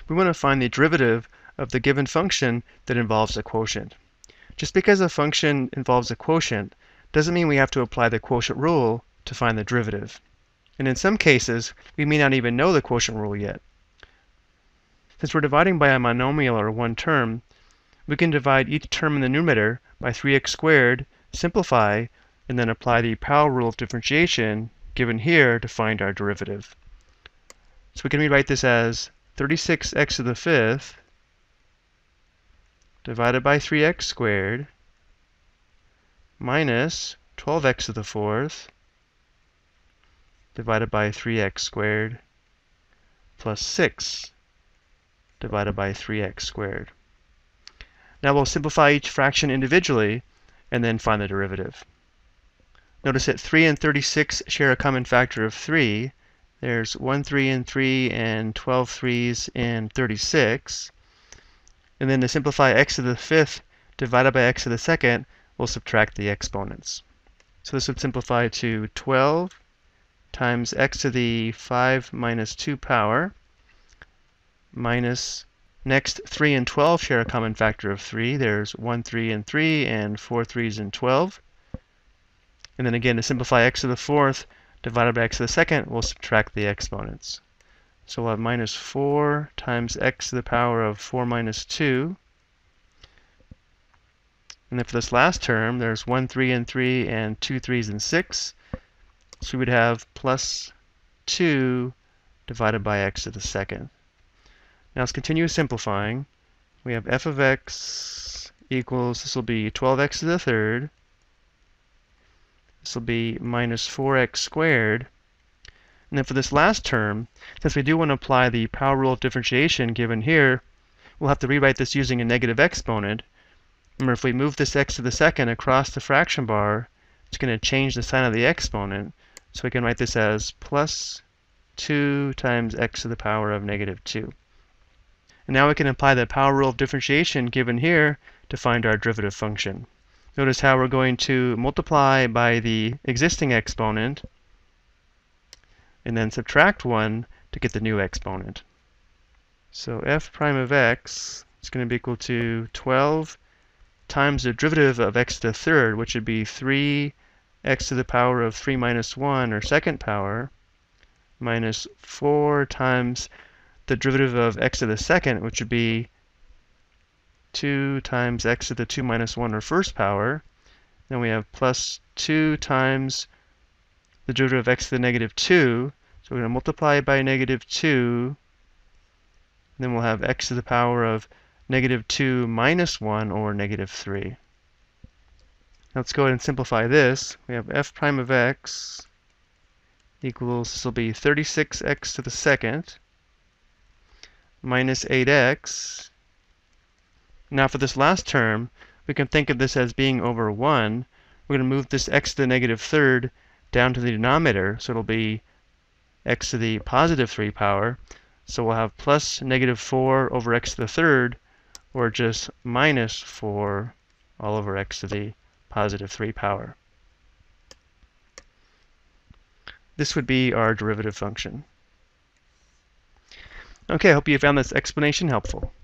we want to find the derivative of the given function that involves a quotient. Just because a function involves a quotient doesn't mean we have to apply the quotient rule to find the derivative. And in some cases, we may not even know the quotient rule yet. Since we're dividing by a monomial or one term, we can divide each term in the numerator by 3x squared, simplify, and then apply the power rule of differentiation given here to find our derivative. So we can rewrite this as 36x to the fifth divided by 3x squared minus 12x to the fourth divided by 3x squared plus 6 divided by 3x squared. Now we'll simplify each fraction individually and then find the derivative. Notice that 3 and 36 share a common factor of 3. There's 1 3 in 3 and 12 3s in 36. And then to simplify x to the fifth divided by x to the second, we'll subtract the exponents. So this would simplify to 12 times x to the 5 minus 2 power minus, next 3 and 12 share a common factor of 3. There's 1 3 in 3 and 4 3s in 12. And then again, to simplify x to the fourth divided by x to the second, we'll subtract the exponents. So we'll have minus 4 times x to the power of 4 minus 2. And then for this last term, there's 1 3 in 3 and 2 3s in 6. So we would have plus 2 divided by x to the second. Now let's continue simplifying. We have f of x equals, this will be 12x to the third. This will be minus 4x squared. And then for this last term, since we do want to apply the power rule of differentiation given here, we'll have to rewrite this using a negative exponent. Remember, if we move this x to the second across the fraction bar, it's going to change the sign of the exponent. So we can write this as plus 2 times x to the power of negative 2. And now we can apply the power rule of differentiation given here to find our derivative function. Notice how we're going to multiply by the existing exponent and then subtract 1 to get the new exponent. So f prime of x is going to be equal to 12 times the derivative of x to the third, which would be 3x to the power of 3 minus 1, or second power, minus 4 times the derivative of x to the second, which would be 2 times x to the 2 minus 1, or first power. Then we have plus 2 times the derivative of x to the negative 2. So we're going to multiply by negative 2. Then we'll have x to the power of negative 2 minus 1, or negative 3. Now let's go ahead and simplify this. We have f prime of x equals, this will be 36x to the second minus 8x. Now for this last term, we can think of this as being over 1. We're going to move this x to the negative third down to the denominator, so it'll be x to the positive 3 power. So we'll have plus negative 4 over x to the third, or just minus 4 all over x to the positive 3 power. This would be our derivative function. Okay, I hope you found this explanation helpful.